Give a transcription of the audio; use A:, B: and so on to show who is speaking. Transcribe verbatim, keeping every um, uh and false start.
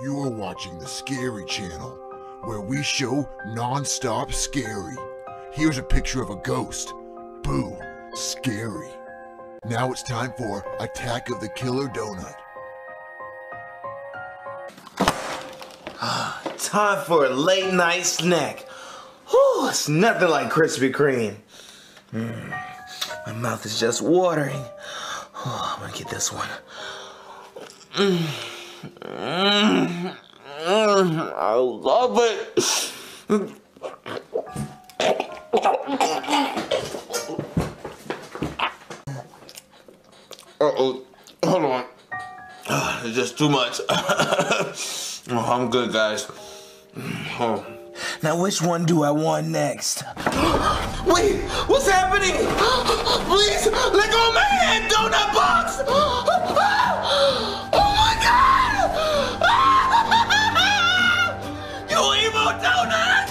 A: You are watching the Scary Channel, where we show non-stop scary. Here's a picture of a ghost. Boo, scary. Now it's time for Attack of the Killer Donut.
B: Time for a late night snack. Whew, it's nothing like Krispy Kreme. Mm, my mouth is just watering. Oh, I'm gonna get this one. Mm, mm, mm, I love it. Uh-oh, hold on. Uh, it's just too much. Oh, I'm good, guys. Oh. Now, which one do I want next? Wait, what's happening? Please, let go of my hand, donut box! Oh my God! You evil donut!